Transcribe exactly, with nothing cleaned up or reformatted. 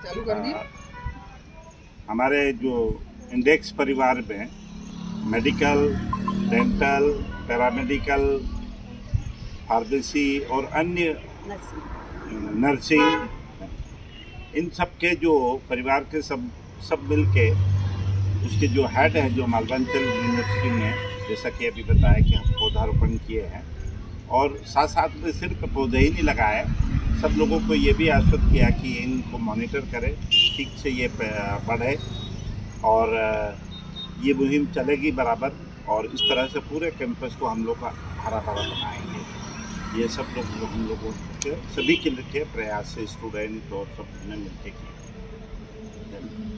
चालू कर दी। हमारे जो इंडेक्स परिवार में मेडिकल, डेंटल, पैरामेडिकल, फार्मेसी और अन्य नर्सिंग, इन सब के जो परिवार के सब सब मिल के उसके जो हेड है, जो मालवांचल यूनिवर्सिटी में, जैसा कि अभी बताया कि हम पौधारोपण किए हैं और साथ साथ में सिर्फ पौधे ही नहीं लगाए, सब लोगों को ये भी आश्वस्त किया कि इनको मॉनिटर करें, ठीक से ये बढ़े और ये मुहिम चलेगी बराबर, और इस तरह से पूरे कैंपस को हम लोग का हरा भरा बनाएंगे। ये सब लोग हम लोगों के सभी के लिए प्रयास से स्टूडेंट और सब ने मिलकर किया।